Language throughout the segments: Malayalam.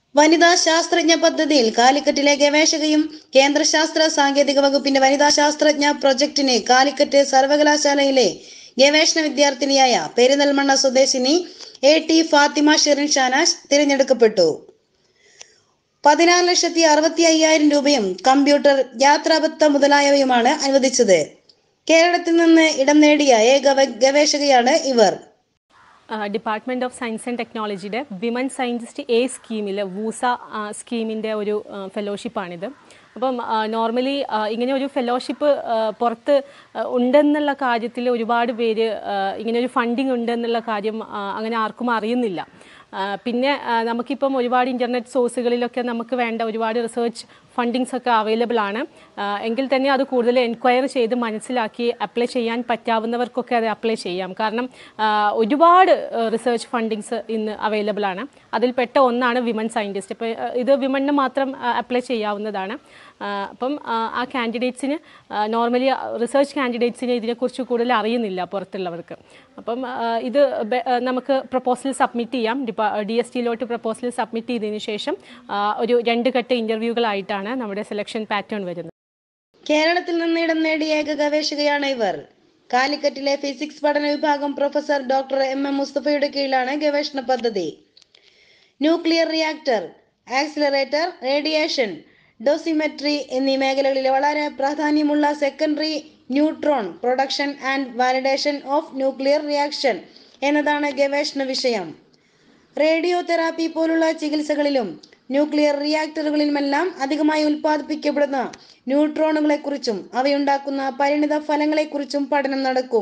വനിതാ ശാസ്ത്രജ്ഞ പദ്ധതിയിൽ കാലിക്കറ്റിലെ ഗവേഷകയും കേന്ദ്ര ശാസ്ത്ര സാങ്കേതിക വകുപ്പിന്റെ വനിതാ ശാസ്ത്രജ്ഞ പ്രൊജക്ടിന് കാലിക്കറ്റ് സർവകലാശാലയിലെ ഗവേഷണ വിദ്യാർത്ഥിനിയായ പെരിന്തൽമണ്ണ സ്വദേശിനി AT ഫാത്തിമ ഷിറിൻ ഷാനാസ് തിരഞ്ഞെടുക്കപ്പെട്ടു. 14,65,000 രൂപയും കമ്പ്യൂട്ടർ, യാത്രാഭത്ത മുതലായവയുമാണ് അനുവദിച്ചത്. കേരളത്തിൽ നിന്ന് ഇടം നേടിയ ഏക ഗവേഷകയാണ് ഇവർ. ഡിപ്പാർട്ട്മെൻറ്റ് ഓഫ് സയൻസ് ആൻഡ് ടെക്നോളജിയുടെ വിമൻ സയൻറ്റിസ്റ്റ് A സ്കീമിൽ വൂസ സ്കീമിൻ്റെ ഒരു ഫെലോഷിപ്പാണിത്. അപ്പം നോർമലി ഇങ്ങനെ ഒരു ഫെലോഷിപ്പ് പുറത്ത് ഉണ്ടെന്നുള്ള കാര്യത്തിൽ ഒരുപാട് പേര് ഇങ്ങനെ ഒരു ഫണ്ടിങ് ഉണ്ടെന്നുള്ള കാര്യം അങ്ങനെ ആർക്കും അറിയുന്നില്ല. പിന്നെ നമുക്കിപ്പം ഒരുപാട് ഇൻ്റർനെറ്റ് സോഴ്സുകളിലൊക്കെ നമുക്ക് വേണ്ട ഒരുപാട് റിസർച്ച് ഫണ്ടിങ്സ് ഒക്കെ അവൈലബിൾ ആണ്. എങ്കിൽ തന്നെ അത് കൂടുതൽ എൻക്വയറി ചെയ്ത് മനസ്സിലാക്കി അപ്ലൈ ചെയ്യാൻ പറ്റാവുന്നവർക്കൊക്കെ അത് അപ്ലൈ ചെയ്യാം. കാരണം ഒരുപാട് റിസർച്ച് ഫണ്ടിങ്സ് ഇന്ന് അവൈലബിൾ ആണ്. അതിൽപ്പെട്ട ഒന്നാണ് വിമൻ സയൻറ്റിസ്റ്റ്. ഇപ്പോൾ ഇത് വിമണിന് മാത്രം അപ്ലൈ ചെയ്യാവുന്നതാണ്. അപ്പം ആ കാൻഡിഡേറ്റ്സിന് നോർമലി റിസർച്ച് കാൻഡിഡേറ്റ്സിന് ഇതിനെക്കുറിച്ച് കൂടുതൽ അറിയുന്നില്ല പുറത്തുള്ളവർക്ക്. അപ്പം ഇത് നമുക്ക് പ്രപ്പോസൽ സബ്മിറ്റ് ചെയ്യാം. DSTയിലോട്ട് പ്രപ്പോസൽ സബ്മിറ്റ് ചെയ്തതിന് ശേഷം ഒരു 2 ഘട്ട ഇൻ്റർവ്യൂകളായിട്ടാണ് നമ്മുടെ സെലക്ഷൻ പാറ്റേൺ വരുന്നത്. കേരളത്തിൽ നിന്ന് ഇടം നേടിയ ഏക ഗവേഷകയാണ് ഇവർ. കാലിക്കറ്റിലെ ഫിസിക്സ് പഠന വിഭാഗം പ്രൊഫസർ ഡോക്ടർ MM മുസ്തഫയുടെ കീഴിലാണ് ഗവേഷണ പദ്ധതി. Nuclear reactor, accelerator, radiation, dosimetry എന്നീ മേഖലകളിൽ വളരെ പ്രാധാന്യമുള്ള secondary neutron production and validation of nuclear reaction എന്നതാണ് ഗവേഷണ വിഷയം. റേഡിയോ തെറാപ്പി പോലുള്ള ചികിത്സകളിലും ന്യൂക്ലിയർ റിയാക്ടറുകളിലുമെല്ലാം അധികമായി ഉൽപ്പാദിപ്പിക്കപ്പെടുന്ന ന്യൂട്രോണുകളെക്കുറിച്ചും അവയുണ്ടാക്കുന്ന പരിണിത ഫലങ്ങളെക്കുറിച്ചും പഠനം നടക്കും.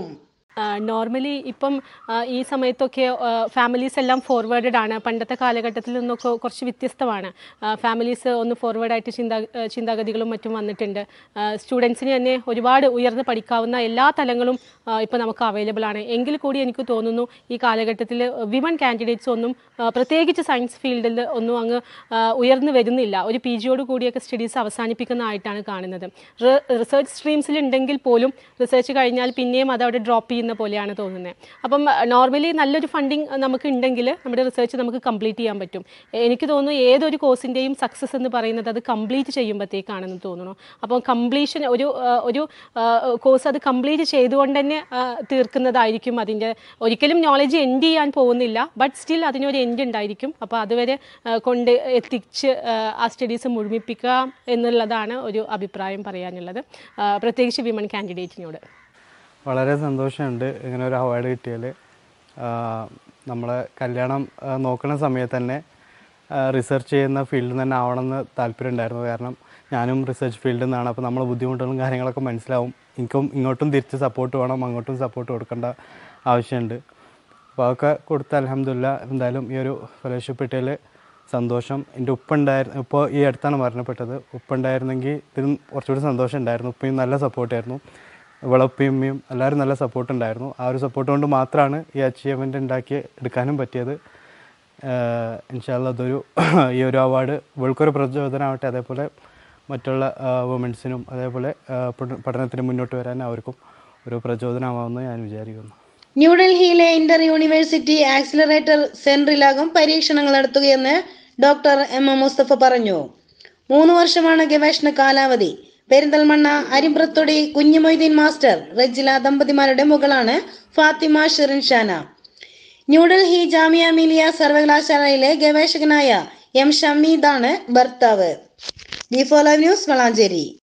നോർമലി ഇപ്പം ഈ സമയത്തൊക്കെ ഫാമിലീസ് എല്ലാം ഫോർവേഡഡ് ആണ്. പണ്ടത്തെ കാലഘട്ടത്തിൽ നിന്നൊക്കെ കുറച്ച് വ്യത്യസ്തമാണ്. ഫാമിലീസ് ഒന്ന് ഫോർവേഡായിട്ട് ചിന്താഗതികളും മറ്റും വന്നിട്ടുണ്ട്. സ്റ്റുഡൻസിന് തന്നെ ഒരുപാട് ഉയർന്ന് പഠിക്കാവുന്ന എല്ലാ തലങ്ങളും ഇപ്പോൾ നമുക്ക് അവൈലബിൾ ആണ്. എങ്കിൽ കൂടി എനിക്ക് തോന്നുന്നു ഈ കാലഘട്ടത്തിൽ വിമൻ കാൻഡിഡേറ്റ്സ് ഒന്നും പ്രത്യേകിച്ച് സയൻസ് ഫീൽഡിൽ ഒന്നും അങ്ങ് ഉയർന്നു വരുന്നില്ല. ഒരു PGയോട് കൂടിയൊക്കെ സ്റ്റഡീസ് അവസാനിപ്പിക്കുന്നതായിട്ടാണ് കാണുന്നത്. റിസർച്ച് സ്ട്രീംസിലുണ്ടെങ്കിൽ പോലും റിസർച്ച് കഴിഞ്ഞാൽ പിന്നെയും അതവിടെ ഡ്രോപ്പ് ചെയ്യുന്ന പോലെയാണ് തോന്നുന്നത്. അപ്പം നോർമലി നല്ലൊരു ഫണ്ടിങ് നമുക്ക് ഉണ്ടെങ്കിൽ നമ്മുടെ റിസർച്ച് നമുക്ക് കംപ്ലീറ്റ് ചെയ്യാൻ പറ്റും. എനിക്ക് തോന്നുന്നു ഏതൊരു കോഴ്സിൻ്റെയും സക്സസ് എന്ന് പറയുന്നത് അത് കംപ്ലീറ്റ് ചെയ്യുമ്പോഴത്തേക്കാണെന്ന് തോന്നുന്നു. അപ്പോൾ കംപ്ലീഷൻ ഒരു കോഴ്സ് അത് കംപ്ലീറ്റ് ചെയ്തുകൊണ്ട് തന്നെ തീർക്കുന്നതായിരിക്കും. അതിൻ്റെ ഒരിക്കലും നോളജ് എൻഡ് ചെയ്യാൻ പോകുന്നില്ല. ബട്ട് സ്റ്റിൽ അതിനൊരു എൻഡ് ഉണ്ടായിരിക്കും. അപ്പോൾ അതുവരെ കൊണ്ട് എത്തിച്ച് ആ സ്റ്റഡീസ് മുഴുമിപ്പിക്കുക എന്നുള്ളതാണ് ഒരു അഭിപ്രായം പറയാനുള്ളത്, പ്രത്യേകിച്ച് വിമൻ കാൻഡിഡേറ്റിനോട്. വളരെ സന്തോഷമുണ്ട് ഇങ്ങനെ ഒരു അവാർഡ് കിട്ടിയാൽ. നമ്മളെ കല്യാണം നോക്കുന്ന സമയത്ത് തന്നെ റിസർച്ച് ചെയ്യുന്ന ഫീൽഡിൽ തന്നെ ആവണമെന്ന് താല്പര്യം ഉണ്ടായിരുന്നു. കാരണം ഞാനും റിസർച്ച് ഫീൽഡിൽ നിന്നാണ്. അപ്പോൾ നമ്മൾ ബുദ്ധിമുട്ടുകളും കാര്യങ്ങളൊക്കെ മനസ്സിലാവും. ഇങ്ങോട്ടും തിരിച്ച് സപ്പോർട്ട് വേണം, അങ്ങോട്ടും സപ്പോർട്ട് കൊടുക്കേണ്ട ആവശ്യമുണ്ട്. അപ്പോൾ അതൊക്കെ കൊടുത്ത് അൽഹംദുലില്ലാ എന്തായാലും ഈ ഒരു ഫെലോഷിപ്പ് കിട്ടിയതിൽ സന്തോഷം. എൻ്റെ ഉപ്പുണ്ടായിരുന്നു, ഇപ്പോൾ ഈ അടുത്താണ് മരണപ്പെട്ടത്. ഉപ്പുണ്ടായിരുന്നെങ്കിൽ ഇതിനും കുറച്ചുകൂടി സന്തോഷം ഉണ്ടായിരുന്നു. ഉപ്പയും നല്ല സപ്പോർട്ടായിരുന്നു. ഉപ്പയും ഉമ്മയും എല്ലാവരും നല്ല സപ്പോർട്ടുണ്ടായിരുന്നു. ആ ഒരു സപ്പോർട്ട് കൊണ്ട് മാത്രമാണ് ഈ അച്ചീവ്മെൻ്റ് ഉണ്ടാക്കി എടുക്കാനും പറ്റിയത്. ഇൻഷാ അല്ലാഹ് അതൊരു ഈ ഒരു അവാർഡ് ഇവൾക്കൊരു പ്രചോദനമാവട്ടെ. അതേപോലെ മറ്റുള്ള വുമൻസിനും അതേപോലെ പഠനത്തിന് മുന്നോട്ട് വരാൻ അവർക്കും ഒരു പ്രചോദനമാവുമെന്ന് ഞാൻ വിചാരിക്കുന്നു. ന്യൂഡൽഹിയിലെ ഇന്റർ യൂണിവേഴ്സിറ്റി ആക്സിലറേറ്റർ സെന്ററിലാകും പരീക്ഷണങ്ങൾ നടത്തുകയെന്ന് ഡോക്ടർ MM മുസ്തഫ പറഞ്ഞു. 3 വർഷമാണ് ഗവേഷണ കാലാവധി. പെരിന്തൽമണ്ണ അരിമ്പ്രത്തൊടി കുഞ്ഞുമൊയ്തീൻ മാസ്റ്റർ റജില ദമ്പതിമാരുടെ മകളാണ് ഫാത്തിമ ഷിറിൻ ഷാന. ന്യൂഡൽഹി ജാമിയ മിലിയ സർവകലാശാലയിലെ ഗവേഷകനായ M ഷമീദാണ് ഭർത്താവ്. D4 Live news Valanchery.